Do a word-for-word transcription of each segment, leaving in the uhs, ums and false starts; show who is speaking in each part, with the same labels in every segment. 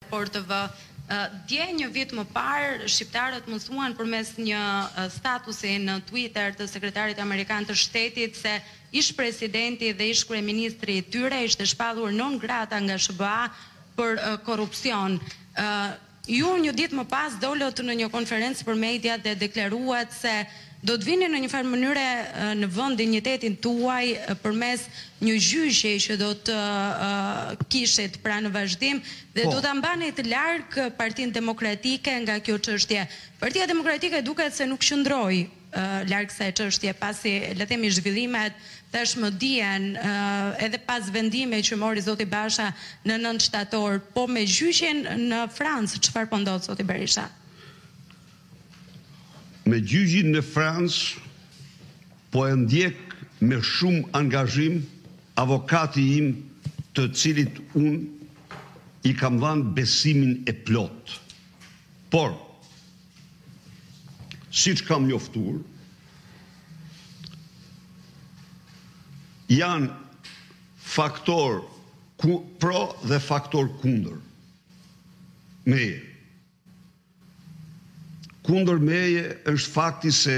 Speaker 1: Por T V. Dje një vit më parë, shqiptarët mësuan përmes një statusi në Twitter të sekretarit amerikan të shtetit se ish presidenti dhe ish kryeministri i tyre ishte shpallur non grata nga S B A për korrupsion. Ju një ditë më pas dolët në një konferencë për media dhe deklaruat se do të vini në një farë mënyre në vend dinjitetin tuaj përmes një gjyqi që do të uh, kishit pra në vazhdim dhe po. Do ta mbani të larg Partinë Demokratike nga kjo çështje. Partia Demokratike duket se nuk qëndroi uh, larg kësaj çështje pasi le të themi zhvillimet tashmë dihen uh, edhe pas vendimit që mori zoti Basha në nëntë shtator, po me gjyqin në Francë çfarë po ndodh zoti Berisha?
Speaker 2: Me gjyqin në Francë, po e ndjek me shumë angazhim avokati im të cilit unë i kam dhënë besimin e plot. Por, siç kam njoftuar, janë faktor pro dhe faktor kundër meje. Kundër meje është fakti se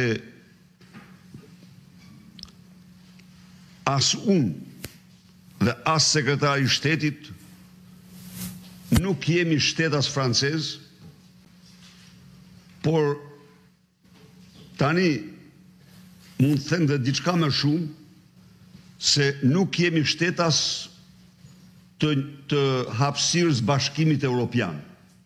Speaker 2: as unë dhe as sekretari i shtetit nuk jemi shtetas francez, por tani mund të them dhe diçka më shumë se nuk jemi shtetas të, të hapësirës Bashkimit Evropian.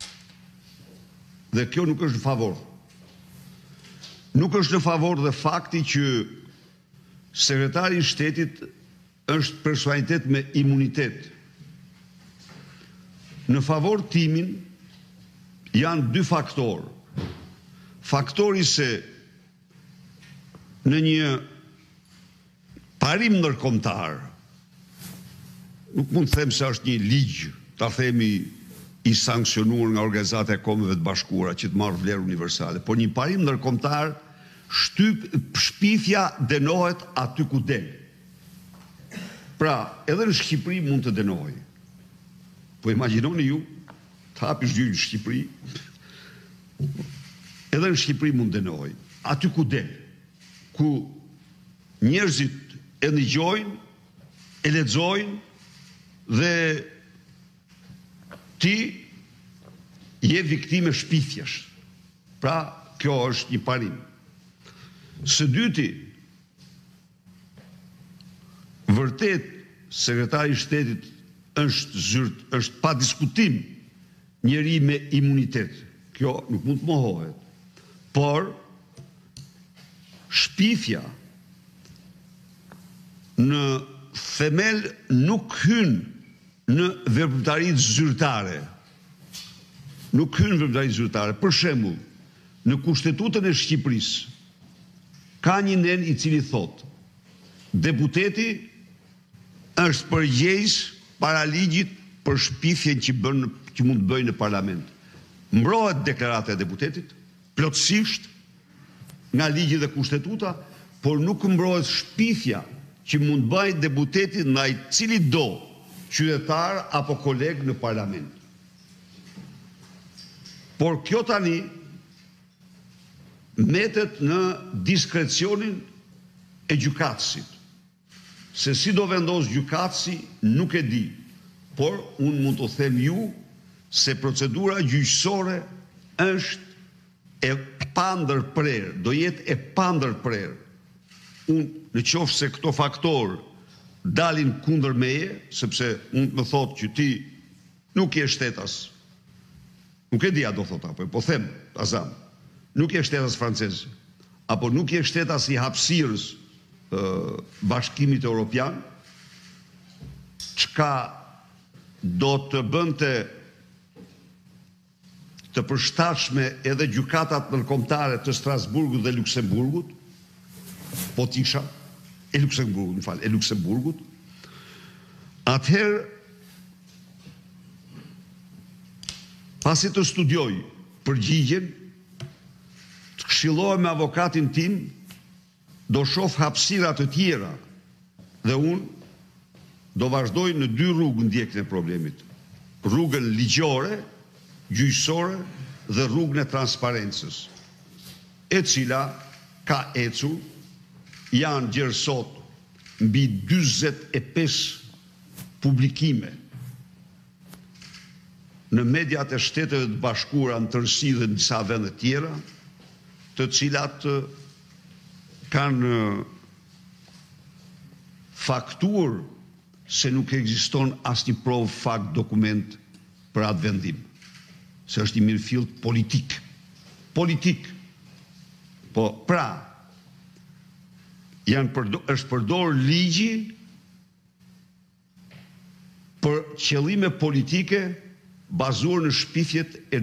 Speaker 2: Dhe kjo nuk është në favor. Nuk është në favor dhe fakti që sekretari i shtetit është personalitet me imunitet. Në favor timin janë dy faktorë. Faktori se në një parim ndërkombëtar, nuk mund të them se është një ligj, ta themi i sankcionuar nga Organizata e Kombeve të Bashkuara që të marrë vlerë universale, por një parim ndërkombëtar shtyp shpifja dënohet aty ku del. Pra, edhe në Shqipëri mund të dënohej. Po imagjinoni ju, të hapish gjyq në Shqipëri, edhe në Shqipëri mund të dënohej. Aty ku del, ku njerëzit e ndëgjojnë, e lexojnë dhe ti je viktime shpifjesh. Pra, kjo është një parim. Së dyti, vërtet, sekretari i shtetit është zyrt, është pa diskutim njeri me imunitet. Kjo nuk mund të mohohet. Por, shpifja në themel nuk hyn në veprimtaritë zyrtare. Nuk hyn në veprimtaritë zyrtare. Për shembull, në Kushtetutën e Shqipërisë ka një nen i cili thot: deputeti është përgjegjës para ligjit për shpifjen që bën që mund të bëjë në parlament. Mbrohet deklarata e deputetit plotësisht nga ligji dhe kushtetuta, por nuk mbrohet shpifja që mund bëjë deputeti ndaj cili do qytetar apo koleg në parlament. Por kjo tani metet në diskrecionin e gjykatësit. Se si do vendos gjykatësi nuk e di, por unë mund të them ju se procedura gjyqësore është e pandërprer, do jetë e pandërprer. Unë në qoftë se këto faktorë dalin kundër meje, sepse unë më thotë që ti nuk je shtetas, nuk e di a do thot apo, po them, azam, nuk je shtetas francez, apo nuk je shtetas i hapësirës uh, Bashkimit Evropian, çka do të bënte të përshtatshme edhe gjykatat ndërkombëtare të Strasburgut dhe Luksemburgut, po tisha, e Luksemburgut, më fal, e Luksemburgut, atëherë, pasi të studioj përgjigjen, të këshillohem me avokatin tim, do shoh hapësira të tjera dhe unë do vazhdoj në dy rrugë ndjekjen e problemit. Rrugën ligjore gjyqësore dhe rrugën e transparencës, e cila ka ecur, janë gjerë sot mbi dyzet e pesë publikime në mediat e Shteteve të Bashkuara në tërësi dhe në disa vende tjera, të cilat kanë faktuar se nuk ekziston asnjë provë fakt dokument për atë vendim, se është i mirëfillt politik. Politik. Po, pra, janë përdor, është përdor ligji për qëllime politike bazuar në shpifjet e